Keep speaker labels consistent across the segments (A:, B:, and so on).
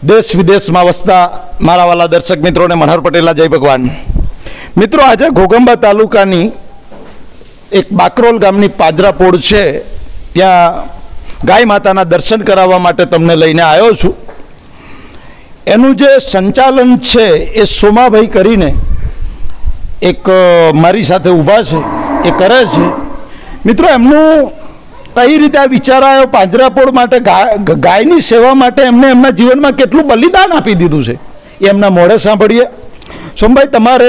A: देश विदेश में वसता मारा वाला दर्शक मित्रों ने मनोहर पटेला जय भगवान। मित्रों आज घोगंबा तालुकानी एक बाकरोल गामनी पाજરાપોળ છે ત્યાં ગાય માતાના દર્શન કરાવવા માટે તમને લઈને આવ્યો છું। એનું જે સંચાલન છે એ સોમાભાઈ કરીને એક મારી સાથે ઊભા છે એ કરે છે। મિત્રો એમનું કઈ રીતે આ વિચાર આવ્યો પાંજરાપોળ માટે ગાયની સેવા માટે એમને એમના જીવનમાં કેટલું બલિદાન આપી દીધું છે એ એમના મોઢે સાંભળીએ। સોમભાઈ તમારે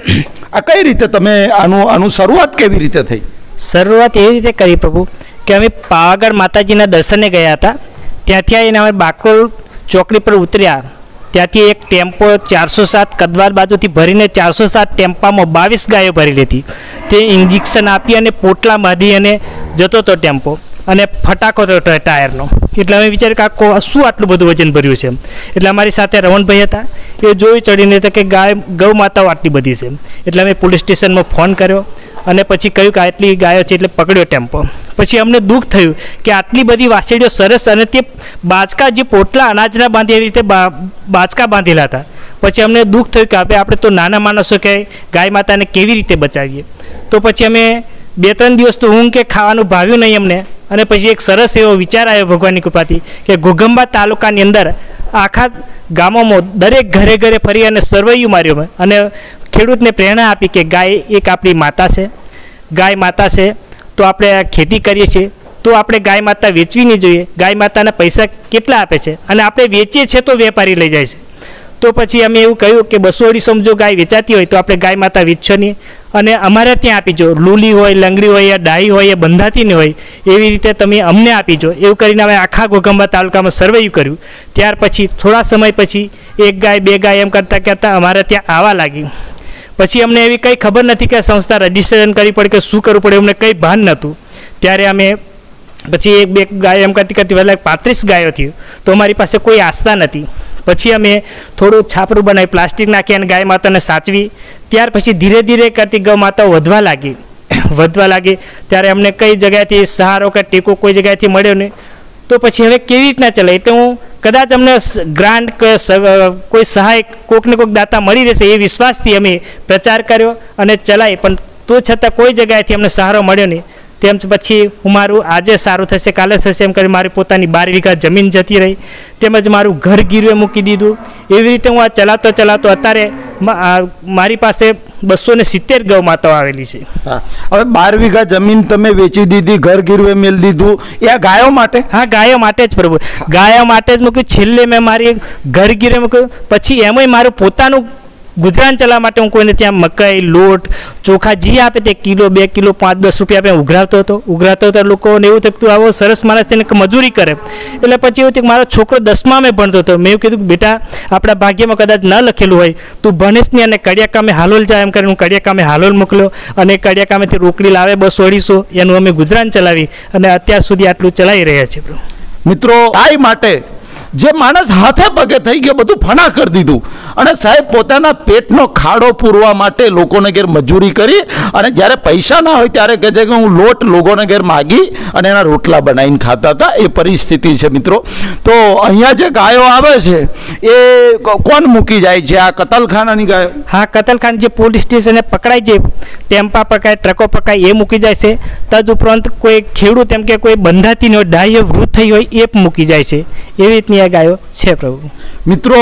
A: આ કઈ રીતે તમે આનું શરૂઆત કેવી રીતે થઈ?
B: શરૂઆત એવી રીતે કરી પ્રભુ કે અમે પાવાગઢ માતાજીના દર્શને ગયા હતા। ત્યાંથી આવીને અમે બાકરોલ ચોકડી પર ઉતર્યા। ત્યાંથી એક ટેમ્પો 407 કદવાર બાજુથી ભરીને 407 ટેમ્પામાં 22 ગાયો ભરી લેતી। તે ઇન્જેક્શન આપી અને પોટલા બાંધી અને જતો હતો ટેમ્પો અને ફટાકો હતો ટાયરનો। એટલે અમે વિચાર્યું કે આ શું આટલું બધું વજન ભર્યું છે। એટલે અમારી સાથે રવણભાઈ હતા, એ જોઈ ચડીને હતા કે ગૌ માતાઓ આટલી બધી છે। એટલે અમે પોલીસ સ્ટેશનમાં ફોન કર્યો અને પછી કહ્યું કે આટલી ગાયો છે એટલે પકડ્યો ટેમ્પો। પછી અમને દુઃખ થયું કે આટલી બધી વાછડીઓ સરસ અને તે બાચકા જે પોટલા અનાજના બાંધી એવી રીતે બાચકા બાંધેલા હતા। પછી અમને દુઃખ થયું કે આપણે તો નાના માણસો કે ગાય માતાને કેવી રીતે બચાવીએ। તો પછી અમે 2-3 દિવસ તો ઊંઘ કે ખાવાનું ભાવ્યું નહીં અમને। અને પછી એક સરસ એવો વિચાર આવ્યો ભગવાનની કૃપાથી કે ઘોગંબા તાલુકાની અંદર આખા ગામોમાં દરેક ઘરે ઘરે ફરી અને સર્વૈયું માર્યો અને ખેડૂતને પ્રેરણા આપી કે ગાય એક આપણી માતા છે। ગાય માતા છે તો આપણે ખેતી કરીએ છીએ તો આપણે ગાય માતા વેચવી નહીં જોઈએ। ગાય માતાના પૈસા કેટલા આપે છે અને આપણે વેચીએ છીએ તો વેપારી લઈ જાય છે। તો પછી અમે એવું કહ્યું કે 200-250 જો ગાય વેચાતી હોય તો આપણે ગાય માતા વેચશો નહીં અને અમારે ત્યાં આપીજો। લૂલી હોય, લંગડી હોય, યા ડાહી હોય, એ બંધાતી નહીં હોય એવી રીતે તમે અમને આપીજો। એવું કરીને અમે આખા ઘોગંબા તાલુકામાં સર્વેયું કર્યું। ત્યાર પછી થોડા સમય પછી 1 ગાય 2 ગાય એમ કરતાં કરતાં અમારે ત્યાં આવવા લાગી। પછી અમને એવી કંઈ ખબર નથી કે સંસ્થા રજીસ્ટ્રેશન કરવી પડે કે શું કરવું પડે, અમને કંઈ ભાન નહોતું। ત્યારે અમે પછી 1-2 ગાય એમ કરતી વહેલા 35 ગાયો થયું તો અમારી પાસે કોઈ આસ્થા નથી। પછી અમે થોડું છાપરું બનાવી પ્લાસ્ટિક નાખી અને ગાય માતાને સાચવી। ત્યાર પછી ધીરે ધીરે કરતી ગૌ માતાઓ વધવા લાગી ત્યારે અમને કઈ જગ્યાએથી સહારો કે ટેકો કોઈ જગ્યાએથી મળ્યો નહીં। તો પછી હવે કેવી રીતના ચલાય, એટલે હું કદાચ અમને ગ્રાન્ટ કે કોઈ સહાય કોઈકને કોઈક દાતા મળી રહેશે એ વિશ્વાસથી અમે પ્રચાર કર્યો અને ચલાવી, પણ તો છતાં કોઈ જગ્યાએથી અમને સહારો મળ્યો નહીં। તેમ પછી હું મારું આજે સારું થશે કાલે થશે એમ કરી મારી પોતાની 12 વીઘા જમીન જતી રહી, તેમજ મારું ઘર ગીરવે મૂકી દીધું। એવી રીતે હું આ ચલાવતો અત્યારે મારી પાસે 270 ગૌ માતાઓ આવેલી છે।
A: હવે 12 વીઘા જમીન તમે વેચી દીધી, ઘર ગીરવે મેળ દીધું, એ આ ગાયો માટે?
B: હા, ગાયો માટે જ પ્રભુ, ગાયો માટે જ મૂક્યું। છેલ્લે મેં મારી ઘર ગીરવે મૂક્યું, પછી એમાંય મારું પોતાનું ગુજરાન ચલાવવા માટે હું કોઈને ત્યાં મકાઈ, લોટ, ચોખા જે આપે તે કિલો 2 કિલો 5-10 રૂપિયા આપણે ઉઘરાવતો હતો। લોકોને એવું થતું આવો સરસ માણસ તેને મજૂરી કરે। એટલે પછી એવું થયું કે મારો છોકરો 10મા મેં ભણતો હતો। મેં એવું કીધું કે બેટા આપણા ભાગ્યમાં કદાચ ન લખેલું હોય તું ભણીશ નહીં અને કડિયા કામે હાલોલ જાય એમ કરીને હું કડિયા કામે હાલોલ મોકલ્યો અને કડિયા કામેથી રોકડી લાવે 200-250 એનું અમે ગુજરાન ચલાવી અને અત્યાર સુધી આટલું ચલાવી રહ્યા છીએ।
A: મિત્રો ગાય માટે જે માણસ હાથે પગે થઈ ગયો બધું ફના કરી દીધું અને સાહેબ પોતાના પેટનો ખાડો પૂરવા માટે લોકોને ઘેર મજૂરી કરી અને જ્યારે પૈસા ના હોય ત્યારે કહે છે કે હું લોટ લોકોને ઘેર માગી અને એના રોટલા બનાવીને ખાતા હતા। એ પરિસ્થિતિ છે મિત્રો। તો અહીંયા જે ગાયો આવે છે એ કોણ મૂકી જાય છે? આ કતલખાનાની ગાયો?
B: હા, કતલખાના જે પોલીસ સ્ટેશને પકડાય છે, ટેમ્પા પકડાય, ટ્રકો પકડાય એ મૂકી જાય છે। તદ ઉપરાંત કોઈ ખેડૂત એમ કે કોઈ બંધાતી હોય, ડાહી વૃદ્ધ થઈ હોય એ મૂકી જાય છે। એવી રીતની આ ગાયો છે પ્રભુ।
A: મિત્રો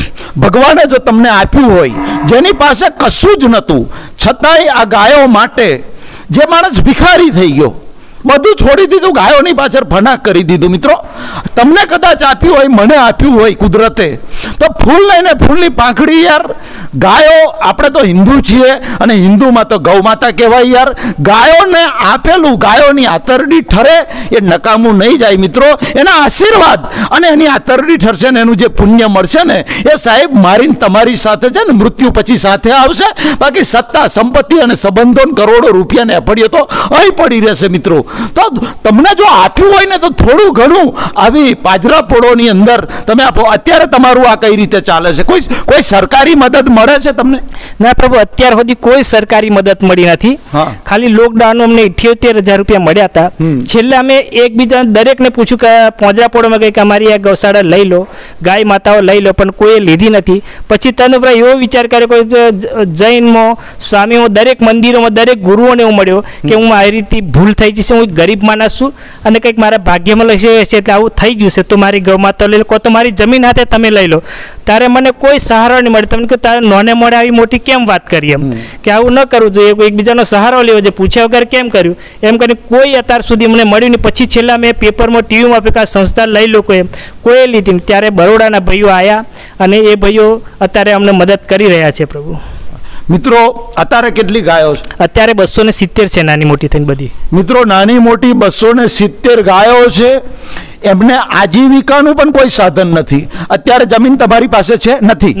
A: ભગવાને જો તમને આપ્યું હોય જેની પાસે કશું જ નહોતું છતાંય આ ગાયો માટે જે માણસ ભિખારી થઈ ગયો, બધું છોડી દીધું, ગાયોની પાછળ ફના કરી દીધું। મિત્રો તમને કદાચ આપ્યું હોય, મને આપ્યું હોય કુદરતે, તો ફૂલ લઈને ફૂલની પાંખડી યાર। ગાયો આપણે તો હિન્દુ છીએ અને હિન્દુમાં તો ગૌ માતા કહેવાય યાર। ગાયોને આપેલું ગાયોની આતરડી ઠરે એ નકામું નહીં જાય મિત્રો। એના આશીર્વાદ અને એની આતરડી ઠરશે ને એનું જે પુણ્ય મળશે ને એ સાહેબ મારીને તમારી સાથે છે ને મૃત્યુ પછી સાથે આવશે। બાકી સત્તા સંપત્તિ અને સંબંધો કરોડો રૂપિયાને અફડીએ તો અહીં પડી રહેશે મિત્રો। તો તમને જો આપ્યું હોય ને તો થોડું ઘણું આવી પાંજરાપોળોની અંદર તમે આપો। અત્યારે તમારું આ કઈ રીતે ચાલે છે? કોઈ સરકારી મદદ મળે છે તમને?
B: ના પ્રભુ, અત્યાર સુધી કોઈ સરકારી મદદ મળી નથી. ખાલી લોકડાઉન અમને 78,000 રૂપિયા મળ્યા હતા. છેલ્લે અમે એકબીજા દરેકને પૂછ્યું કે પોંજરાપોળમાં ગઈ કે અમારી આ ગૌશાળા લઈ લો, ગાય માતાઓ લઈ લો, પણ કોઈએ લીધી નથી. પછી તનુભાઈ એવો વિચાર કર્યો, કોઈ જૈનમાં, સ્વામીઓ, દરેક મંદિરોમાં દરેક ગુરુઓને એવું મળ્યો કે હું આ રીતે ભૂલ થઈ જશે, હું ગરીબ માણસ છું અને કંઈક મારા ભાગ્યમાં લઈ છે એટલે આવું થઈ ગયું છે, તો મારી ગૌ માતા લઈ લો, કો તો મારી જમીન હાથે તમે લઈ લો. ત્યારે મને કોઈ સહારો નહીં મળે. તમને કે તારે નોને મોડે આવી મોટી કેમ વાત કરી, એમ કે આવું ન કરવું જોઈએ, એકબીજાનો સહારો લેવો જોઈએ, પૂછ્યા વગર કેમ કર્યું એમ કરીને કોઈ અત્યાર સુધી મને મળ્યું નહીં. પછી છેલ્લા મેં પેપરમાં ટીવીમાં આપ્યું કે આ સંસ્થા લઈ લો, કોઈ લીધી નહીં. ત્યારે બરોડાના ભાઈઓ આવ્યા અને એ ભાઈઓ અત્યારે અમને મદદ કરી રહ્યા છે. પ્રભુ
A: મિત્રો, અત્યારે કેટલી ગાયો છે?
B: અત્યારે 270 છે, નાની મોટી થઈને બધી. મિત્રો,
A: નાની મોટી 270 ગાયો છે. એમને આજીવિકાનું પણ કોઈ સાધન નથી. અત્યારે જમીન તમારી પાસે છે? નથી.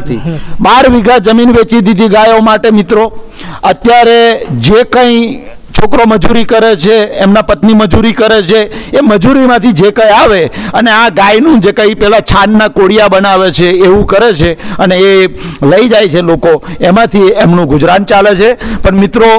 A: 12 વીઘા જમીન વેચી દીધી ગાયો માટે. મિત્રો, અત્યારે જે કંઈ છોકરો મજૂરી કરે છે, એમના પત્ની મજૂરી કરે છે, એ મજૂરીમાંથી જે કંઈ આવે અને આ ગાયનું જે કંઈ પેલા છાનના કોડિયા બનાવે છે એવું કરે છે અને એ લઈ જાય છે લોકો, એમાંથી એમનું ગુજરાન ચાલે છે. પણ મિત્રો,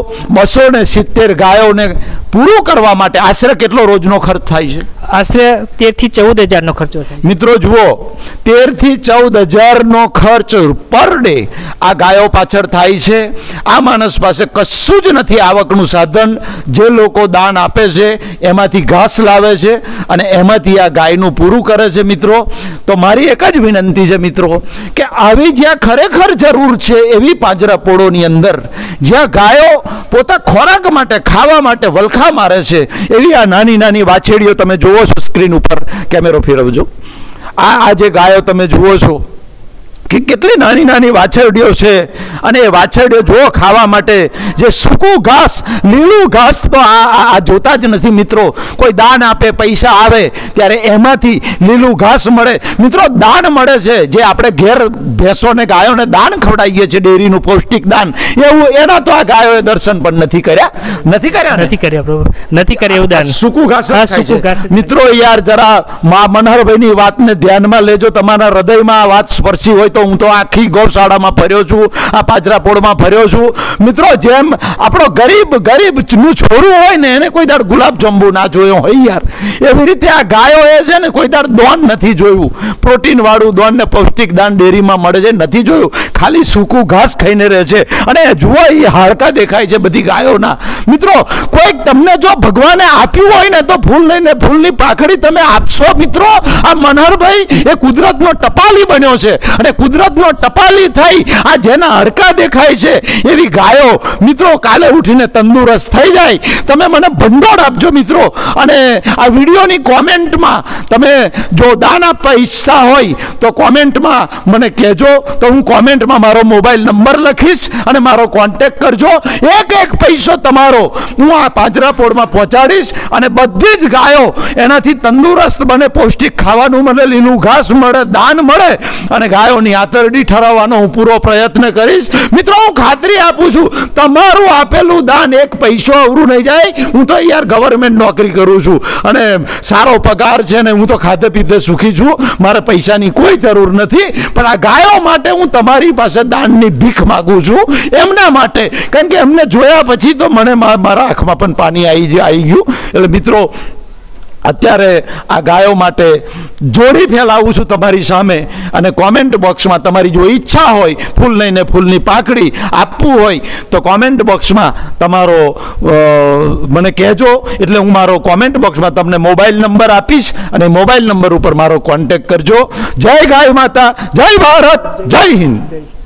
A: 270 ગાયોને પૂરું કરવા માટે આશરે કેટલો રોજનો ખર્ચ થાય છે?
B: આશરે 13 થી 14 હજારનો ખર્ચો થાય.
A: મિત્રો જુઓ, 13 થી 14 હજારનો ખર્ચ પર ડે આ ગાયો પાછળ થાય છે. આ માણસ પાસે કશું જ નથી આવકનું સાધન. જે લોકો દાન આપે છે એમાંથી ઘાસ લાવે છે અને એમાંથી આ ગાયનું પૂરું કરે છે. મિત્રો, તો મારી એક જ વિનંતી છે મિત્રો કે આવી જ્યાં ખરેખર જરૂર છે એવી પાંજરાપોળોની અંદર જ્યાં ગાયો પોતા ખોરાક માટે, ખાવા માટે વલખા મારે છે, એવી આ નાની નાની વાછેડીઓ તમે જુઓ છો. સ્ક્રીન ઉપર કેમેરો ફેરવજો. આ જે ગાયો તમે જુઓ છો કે કેટલી નાની નાની વાછરડીઓ છે અને એ વાછરડીઓ જુઓ ખાવા માટે જે સૂકું ઘાસ, લીલું ઘાસ તો આ જોતા જ નથી. મિત્રો, કોઈ દાન આપે, પૈસા આવે ત્યારે એમાંથી લીલું ઘાસ મળે. મિત્રો, દાન મળે છે જે આપણે ઘેર ભેંસોને, ગાયોને દાન ખવડાવીએ છીએ, ડેરીનું પૌષ્ટિક દાન, એવું એના તો આ ગાયોએ દર્શન પણ નથી કર્યા.
B: એવું દાન
A: સૂકું ઘાસ. મિત્રો યાર, જરા મનહરભાઈની વાતને ધ્યાનમાં લેજો. તમારા હૃદયમાં આ વાત સ્પર્શી હોય તો હું તો આખી ગૌશાળામાં ફર્યો છું, આ પાંજરાપોળમાં ફર્યો છું. મિત્રો, જેમ આપણો ગરીબનું છોરું હોય ને એને કોઈ દાડ ગુલાબ જાંબુ ના જોયો હોય યાર, એવી રીતે આ ગાયો એ છે ને કોઈ દાડ દોન નથી જોયું. પ્રોટીન વાળું દોન ને પૌષ્ટિક દાન ડેરીમાં મળે છે, નથી જોયું. ખાલી સૂકું ઘાસ ખાઈને રહે છે અને જુઓ એ હાડકા દેખાય છે બધી ગાયોના. મિત્રો, કોઈક તમને જો ભગવાને આપ્યું હોય ને તો ફૂલ લઈને ફૂલની પાખડી તમે આપશો. મિત્રો, આ મનહરભાઈ એ કુદરતનો ટપાલી બન્યો છે અને કુદરતનો ટપાલી થઈ આ જેના હડકા દેખાય છે એવી ગાયો મિત્રો કાલે ઉઠીને તંદુરસ્ત થઈ જાય. તમે મને ભંડોળ આપજો મિત્રો, અને આ વિડીયોની કોમેન્ટમાં તમે જો દાન આપવા ઈચ્છતા હોય તો કોમેન્ટમાં મને કહેજો, તો હું કોમેન્ટમાં મારો મોબાઈલ નંબર લખીશ અને મારો કોન્ટેક્ટ કરજો. એક પૈસો તમારો હું આ પાંજરાપોળમાં પહોંચાડીશ અને બધી જ ગાયો એનાથી તંદુરસ્ત બને, પૌષ્ટિક ખાવાનું મળે, લીલું ઘાસ મળે, દાન મળે અને ગાયોની આતરડી ઠરાવવાનો હું પૂરો પ્રયત્ન કરીશ. મિત્રો, હું ખાતરી આપું છું તમારું આપેલું દાન એક પૈસો અવરું નહીં જાય. હું તો યાર ગવર્મેન્ટ નોકરી કરું છું અને સારો પગાર છે ને હું તો ખાધે પીધે સુખી છું, મારે પૈસાની કોઈ જરૂર નથી. પણ આ ગાયો માટે હું તમારી પાસે દાનની ભીખ માગું છું, એમના માટે, કારણ કે એમને જોયા પછી તો મને મારા આંખમાં પણ પાણી આવી ગયું. એટલે મિત્રો, અત્યારે આ ગાયો માટે જોડી ફેલાવું છું તમારી સામે અને કોમેન્ટ બોક્સમાં તમારી જો ઈચ્છા હોય ફૂલ લઈને ફૂલની પાકડી આપવું હોય તો કોમેન્ટ બોક્સમાં તમારો મને કહેજો, એટલે હું મારો કોમેન્ટ બોક્સમાં તમને મોબાઈલ નંબર આપીશ અને મોબાઈલ નંબર ઉપર મારો કોન્ટેક્ટ કરજો. જય ગાય માતા, જય ભારત, જય હિન્દ.